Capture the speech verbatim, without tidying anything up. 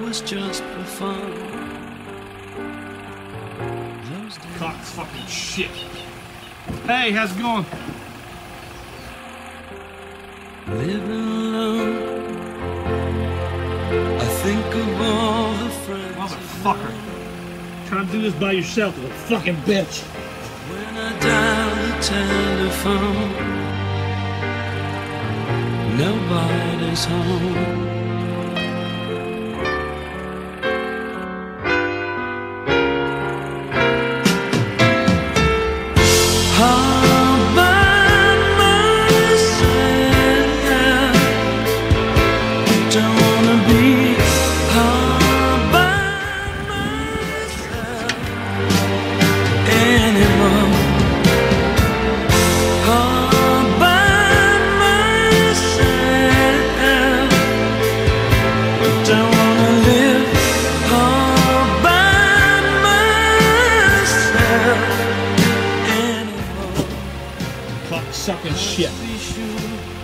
was just for fun. Cock's fucking shit. Hey, how's it going? Living alone, I think of all the friends. Motherfucker. Trying to do this by yourself, little fucking bitch. When I dial the telephone, nobody's home. All by myself, don't wanna be all by myself anymore. All by myself, don't wanna live all by myself. Cock sucking shit. Be sure